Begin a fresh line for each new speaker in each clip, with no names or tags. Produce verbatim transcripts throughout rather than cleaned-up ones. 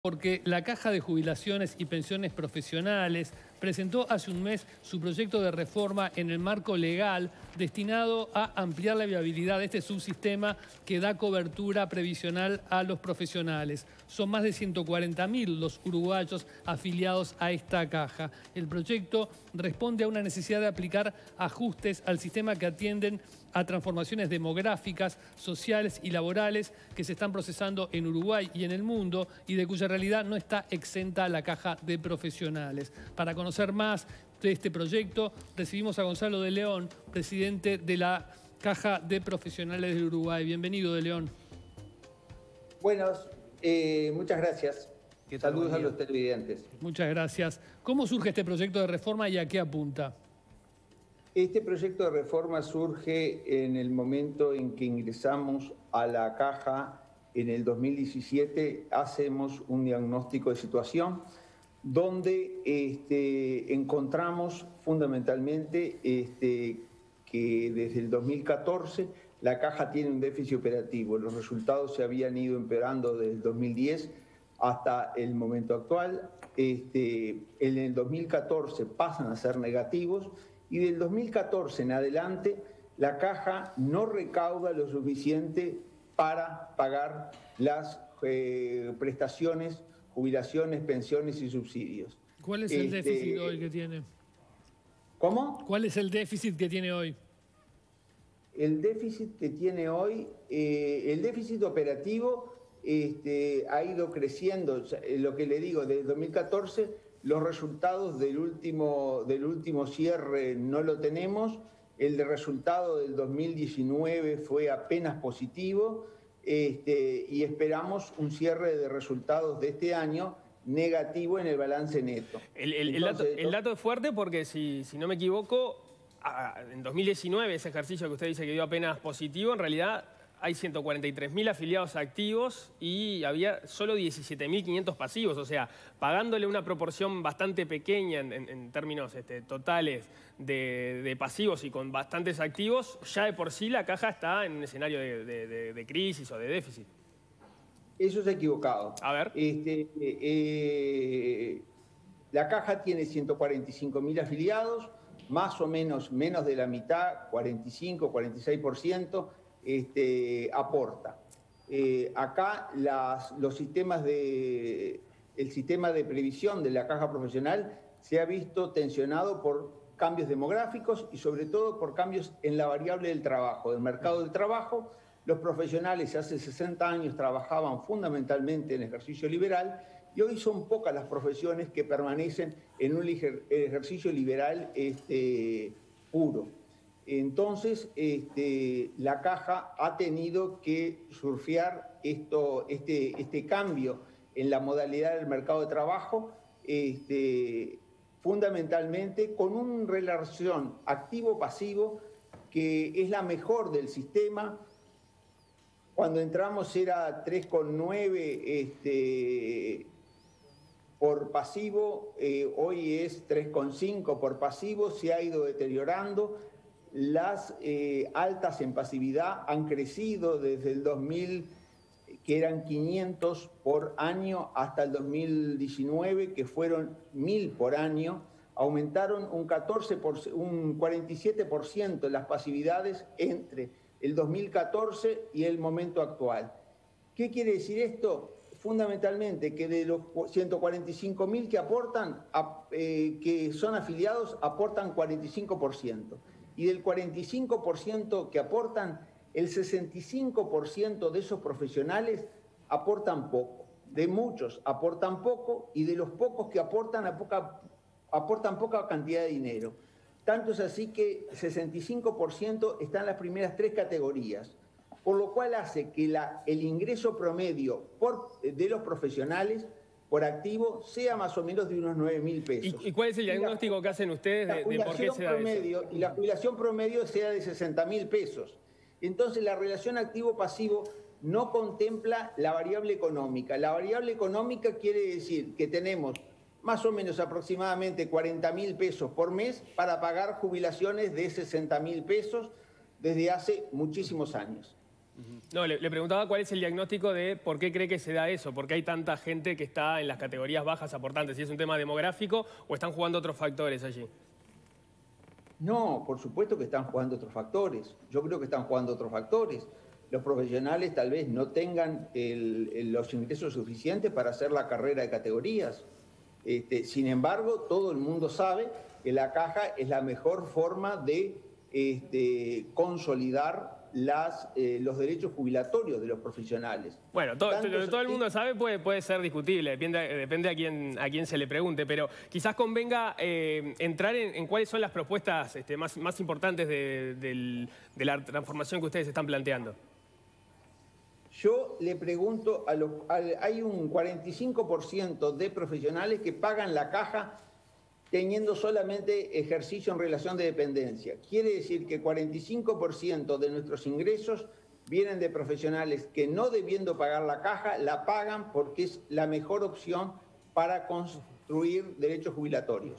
Porque la Caja de Jubilaciones y Pensiones Profesionales presentó hace un mes su proyecto de reforma en el marco legal destinado a ampliar la viabilidad de este subsistema que da cobertura previsional a los profesionales. Son más de ciento cuarenta mil los uruguayos afiliados a esta caja. El proyecto responde a una necesidad de aplicar ajustes al sistema que atienden a transformaciones demográficas, sociales y laborales que se están procesando en Uruguay y en el mundo y de cuya realidad no está exenta la Caja de Profesionales. Para conocer más de este proyecto, recibimos a Gonzalo de León, presidente de la Caja de Profesionales del Uruguay. Bienvenido, de León.
Buenos, eh, muchas gracias. Saludos a los televidentes.
Muchas gracias. ¿Cómo surge este proyecto de reforma y a qué apunta?
Este proyecto de reforma surge en el momento en que ingresamos a la Caja en el dos mil diecisiete, hacemos un diagnóstico de situación donde este, encontramos fundamentalmente este, que desde el dos mil catorce la Caja tiene un déficit operativo. Los resultados se habían ido empeorando desde el dos mil diez hasta el momento actual. Este, en el dos mil catorce pasan a ser negativos y del dos mil catorce en adelante la Caja no recauda lo suficiente para pagar las eh, prestaciones, jubilaciones, pensiones y subsidios.
¿Cuál es el este, déficit hoy que tiene?
¿Cómo?
¿Cuál es el déficit que tiene hoy?
El déficit que tiene hoy, eh, el déficit operativo este, ha ido creciendo, lo que le digo, desde el dos mil catorce los resultados del último, del último cierre no lo tenemos, el de resultado del dos mil diecinueve fue apenas positivo este, y esperamos un cierre de resultados de este año negativo en el balance neto.
El, el, Entonces, el, dato, el dato es fuerte porque, si, si no me equivoco, en dos mil diecinueve, ese ejercicio que usted dice que dio apenas positivo, en realidad hay ciento cuarenta y tres mil afiliados activos y había solo diecisiete mil quinientos pasivos, o sea, pagándole una proporción bastante pequeña en, en, en términos este, totales de, de pasivos y con bastantes activos, ya de por sí la Caja está en un escenario de, de, de, de crisis o de déficit.
Eso es equivocado.
A ver.
Este, eh, la Caja tiene ciento cuarenta y cinco mil afiliados, más o menos, menos de la mitad, cuarenta y cinco, cuarenta y seis por ciento, Este, aporta. Eh, acá las, los sistemas de, el sistema de previsión de la Caja Profesional se ha visto tensionado por cambios demográficos y sobre todo por cambios en la variable del trabajo, del mercado del trabajo. Los profesionales hace sesenta años trabajaban fundamentalmente en ejercicio liberal y hoy son pocas las profesiones que permanecen en un ejercicio liberal este, puro. Entonces, este, la Caja ha tenido que surfear esto, este, este cambio en la modalidad del mercado de trabajo, este, fundamentalmente con una relación activo-pasivo que es la mejor del sistema. Cuando entramos era tres coma nueve este, por pasivo, eh, hoy es tres coma cinco por pasivo, se ha ido deteriorando. Las eh, altas en pasividad han crecido desde el dos mil, que eran quinientos por año, hasta el dos mil diecinueve, que fueron mil por año. Aumentaron un, catorce por, un cuarenta y siete por ciento las pasividades entre el dos mil catorce y el momento actual. ¿Qué quiere decir esto? Fundamentalmente que de los ciento cuarenta y cinco mil que aportan, eh, que son afiliados, aportan cuarenta y cinco por ciento. Y del cuarenta y cinco por ciento que aportan, el sesenta y cinco por ciento de esos profesionales aportan poco. De muchos aportan poco y de los pocos que aportan, a poca, aportan poca cantidad de dinero. Tanto es así que sesenta y cinco por ciento están en las primeras tres categorías, por lo cual hace que la, el ingreso promedio por, de los profesionales por activo sea más o menos de unos nueve mil pesos.
¿Y, ¿Y cuál es el diagnóstico la, que hacen ustedes de, de por qué se da
promedio,
eso?
Y la jubilación promedio sea de sesenta mil pesos. Entonces la relación activo-pasivo no contempla la variable económica. La variable económica quiere decir que tenemos más o menos aproximadamente cuarenta mil pesos por mes para pagar jubilaciones de sesenta mil pesos desde hace muchísimos años.
No, le, le preguntaba cuál es el diagnóstico de por qué cree que se da eso, por qué hay tanta gente que está en las categorías bajas aportantes, si es un tema demográfico o están jugando otros factores allí.
No, por supuesto que están jugando otros factores. Yo creo que están jugando otros factores. Los profesionales tal vez no tengan el, el, los ingresos suficientes para hacer la carrera de categorías. Este, sin embargo, todo el mundo sabe que la caja es la mejor forma de este, consolidar las, eh, los derechos jubilatorios de los profesionales.
Bueno, todo, Tanto, todo el mundo sabe puede, puede ser discutible, depende, depende a, quién, a quién se le pregunte, pero quizás convenga eh, entrar en, en cuáles son las propuestas este, más, más importantes de, de, de la transformación que ustedes están planteando.
Yo le pregunto, a los, a, hay un cuarenta y cinco por ciento de profesionales que pagan la caja teniendo solamente ejercicio en relación de dependencia. Quiere decir que cuarenta y cinco por ciento de nuestros ingresos vienen de profesionales que no debiendo pagar la caja, la pagan porque es la mejor opción para construir derechos jubilatorios.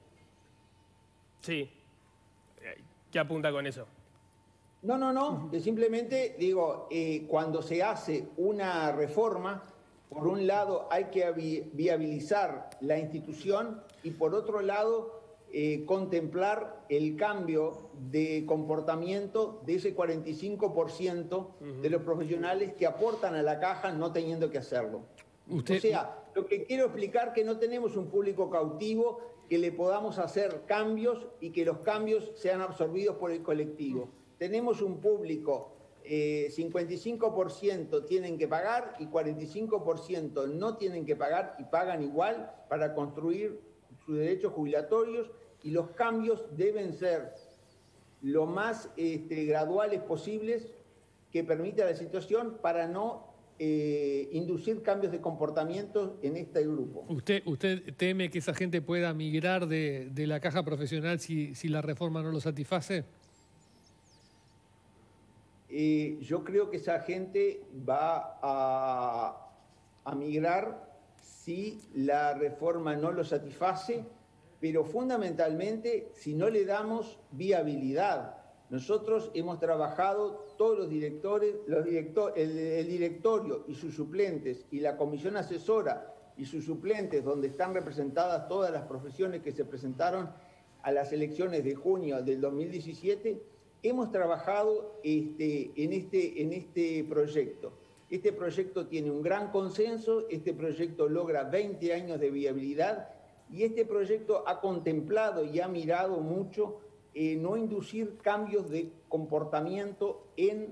Sí. ¿Qué apunta con eso?
No, no, no. Que simplemente digo, eh, cuando se hace una reforma, por un lado hay que viabilizar la institución y por otro lado eh, contemplar el cambio de comportamiento de ese cuarenta y cinco por ciento uh-huh. de los profesionales que aportan a la caja no teniendo que hacerlo. Usted... O sea, lo que quiero explicar es que no tenemos un público cautivo que le podamos hacer cambios y que los cambios sean absorbidos por el colectivo. Uh-huh. Tenemos un público... Eh, cincuenta y cinco por ciento tienen que pagar y cuarenta y cinco por ciento no tienen que pagar y pagan igual para construir sus derechos jubilatorios y los cambios deben ser lo más este, graduales posibles que permita la situación para no eh, inducir cambios de comportamiento en este grupo.
¿Usted, usted teme que esa gente pueda migrar de, de la caja profesional si, si la reforma no lo satisface?
Eh, yo creo que esa gente va a, a migrar si la reforma no lo satisface, pero fundamentalmente si no le damos viabilidad. Nosotros hemos trabajado, todos los directores, los director, el, el directorio y sus suplentes y la comisión asesora y sus suplentes, donde están representadas todas las profesiones que se presentaron a las elecciones de junio del dos mil diecisiete, hemos trabajado este, en, este, en este proyecto. Este proyecto tiene un gran consenso, este proyecto logra veinte años de viabilidad y este proyecto ha contemplado y ha mirado mucho eh, no inducir cambios de comportamiento en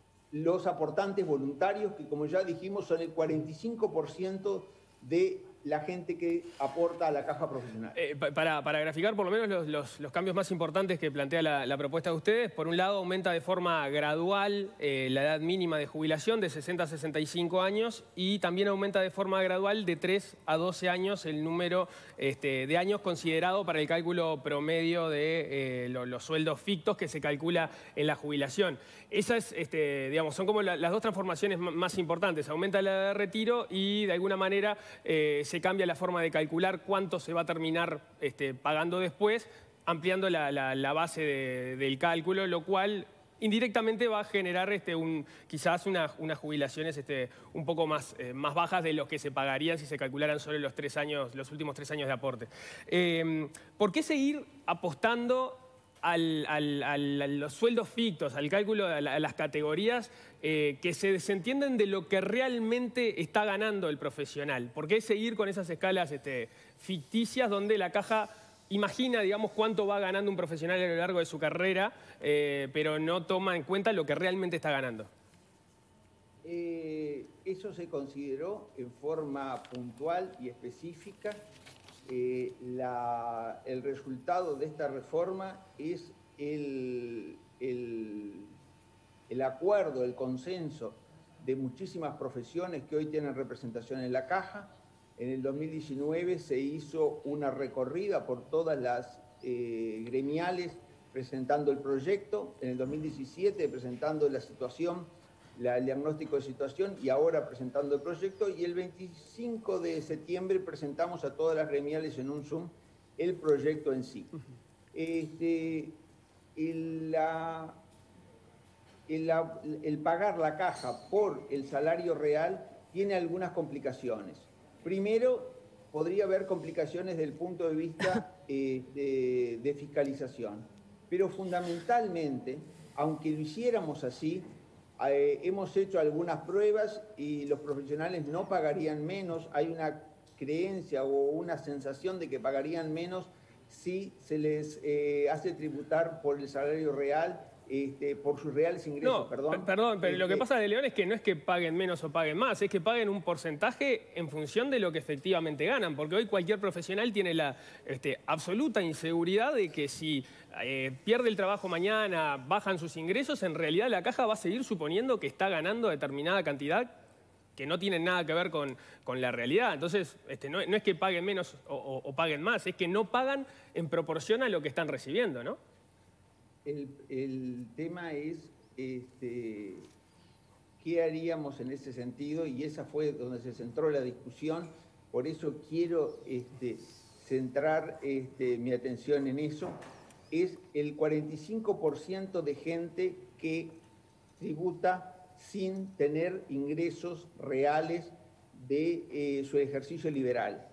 los aportantes voluntarios, que como ya dijimos son el cuarenta y cinco por ciento de la gente que aporta a la caja profesional.
Eh, para, para graficar por lo menos los, los, los cambios más importantes que plantea la, la propuesta de ustedes, por un lado aumenta de forma gradual eh, la edad mínima de jubilación de sesenta a sesenta y cinco años y también aumenta de forma gradual de tres a doce años el número este, de años considerado para el cálculo promedio de eh, lo, los sueldos fictos que se calcula en la jubilación. Esas este, digamos, son como la, las dos transformaciones más importantes. Aumenta la edad de retiro y de alguna manera eh, se cambia la forma de calcular cuánto se va a terminar este, pagando después, ampliando la, la, la base de, del cálculo, lo cual indirectamente va a generar este, un, quizás una, unas jubilaciones este, un poco más, eh, más bajas de los que se pagarían si se calcularan solo los, tres años, los últimos tres años de aporte. Eh, ¿Por qué seguir apostando Al, al, al, a los sueldos fictos, al cálculo de la, a las categorías eh, que se desentienden de lo que realmente está ganando el profesional? ¿Por qué seguir con esas escalas este, ficticias donde la caja imagina, digamos, cuánto va ganando un profesional a lo largo de su carrera, eh, pero no toma en cuenta lo que realmente está ganando?
Eh, eso se consideró en forma puntual y específica. Eh, la, el resultado de esta reforma es el, el, el acuerdo, el consenso de muchísimas profesiones que hoy tienen representación en la caja. En el dos mil diecinueve se hizo una recorrida por todas las eh, gremiales presentando el proyecto, en el dos mil diecisiete presentando la situación, la, el diagnóstico de situación y ahora presentando el proyecto, y el veinticinco de septiembre presentamos a todas las gremiales en un Zoom el proyecto en sí. Uh-huh. este, el, la, el, el pagar la caja por el salario real tiene algunas complicaciones. Primero, podría haber complicaciones desde el punto de vista eh, de, de fiscalización, pero fundamentalmente, aunque lo hiciéramos así, eh, hemos hecho algunas pruebas y los profesionales no pagarían menos. Hay una creencia o una sensación de que pagarían menos si se les eh, hace tributar por el salario real, este, por sus reales ingresos,
no,
perdón.
Perdón, pero
este,
lo que pasa de León es que no es que paguen menos o paguen más, es que paguen un porcentaje en función de lo que efectivamente ganan, porque hoy cualquier profesional tiene la este, absoluta inseguridad de que si eh, pierde el trabajo mañana, bajan sus ingresos, en realidad la caja va a seguir suponiendo que está ganando determinada cantidad que no tienen nada que ver con, con la realidad. Entonces, este, no, no es que paguen menos o, o, o paguen más, es que no pagan en proporción a lo que están recibiendo, ¿no?
El, el tema es este, qué haríamos en ese sentido, y esa fue donde se centró la discusión. Por eso quiero este, centrar este, mi atención en eso. Es el cuarenta y cinco por ciento de gente que tributa sin tener ingresos reales de eh, su ejercicio liberal.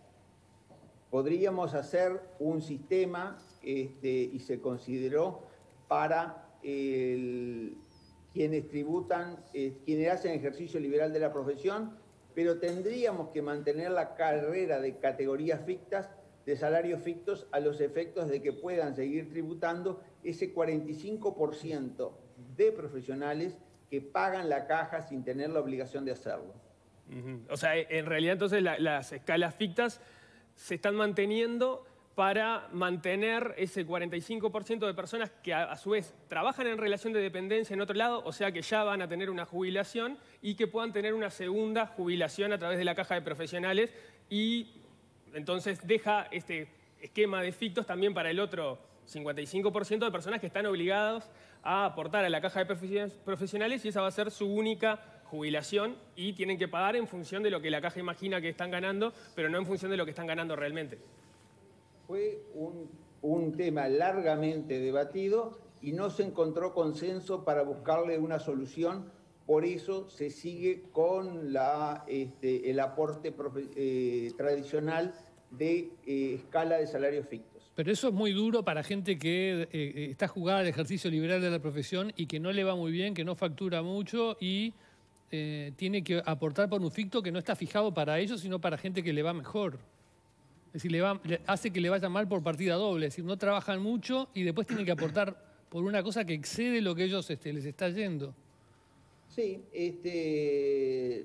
Podríamos hacer un sistema, este, y se consideró, para el, quienes tributan, eh, quienes hacen ejercicio liberal de la profesión, pero tendríamos que mantener la carrera de categorías fictas, de salarios fictos, a los efectos de que puedan seguir tributando ese cuarenta y cinco por ciento de profesionales que pagan la caja sin tener la obligación de hacerlo.
Uh-huh. O sea, en realidad entonces la, las escalas fictas se están manteniendo para mantener ese cuarenta y cinco por ciento de personas que a, a su vez trabajan en relación de dependencia en otro lado, o sea que ya van a tener una jubilación y que puedan tener una segunda jubilación a través de la caja de profesionales, y entonces deja este esquema de fictos también para el otro cincuenta y cinco por ciento de personas que están obligados a aportar a la caja de profesionales, y esa va a ser su única jubilación y tienen que pagar en función de lo que la caja imagina que están ganando, pero no en función de lo que están ganando realmente.
Fue un, un tema largamente debatido y no se encontró consenso para buscarle una solución. Por eso se sigue con la, este, el aporte profe, eh, tradicional de eh, escala de salarios fictos.
Pero eso es muy duro para gente que eh, está jugada al ejercicio liberal de la profesión y que no le va muy bien, que no factura mucho y eh, tiene que aportar por un ficto que no está fijado para ellos, sino para gente que le va mejor. Es decir, le va, le hace que le vaya mal por partida doble. Es decir, no trabajan mucho y después tienen que aportar por una cosa que excede lo que ellos este, les está yendo.
Sí, este,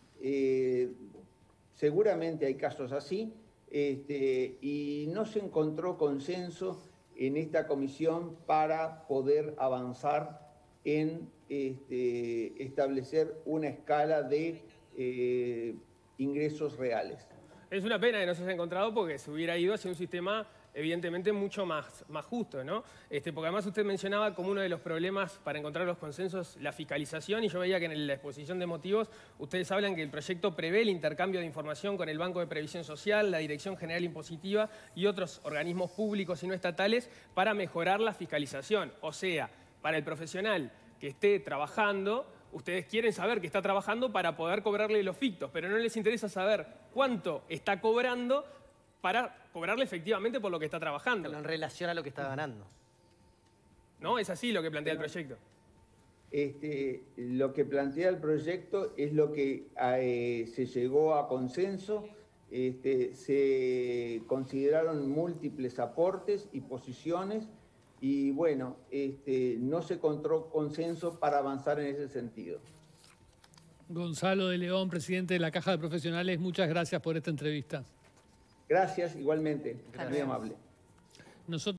eh, seguramente hay casos así. Este, y no se encontró consenso en esta comisión para poder avanzar en este, establecer una escala de eh, ingresos reales.
Es una pena que no se haya encontrado porque se hubiera ido hacia un sistema evidentemente mucho más, más justo, ¿no? Este, porque además usted mencionaba como uno de los problemas para encontrar los consensos la fiscalización, y yo veía que en la exposición de motivos ustedes hablan que el proyecto prevé el intercambio de información con el Banco de Previsión Social, la Dirección General Impositiva y otros organismos públicos y no estatales para mejorar la fiscalización. O sea, para el profesional que esté trabajando, ustedes quieren saber que está trabajando para poder cobrarle los fictos, pero no les interesa saber cuánto está cobrando para cobrarle efectivamente por lo que está trabajando.
Pero en relación a lo que está ganando.
¿No? Es así lo que plantea el proyecto.
Este, lo que plantea el proyecto es lo que eh, se llegó a consenso. Este, se consideraron múltiples aportes y posiciones y bueno, este, no se encontró consenso para avanzar en ese sentido.
Gonzalo de León, presidente de la Caja de Profesionales, muchas gracias por esta entrevista.
Gracias, igualmente. Muy amable.
Nosotros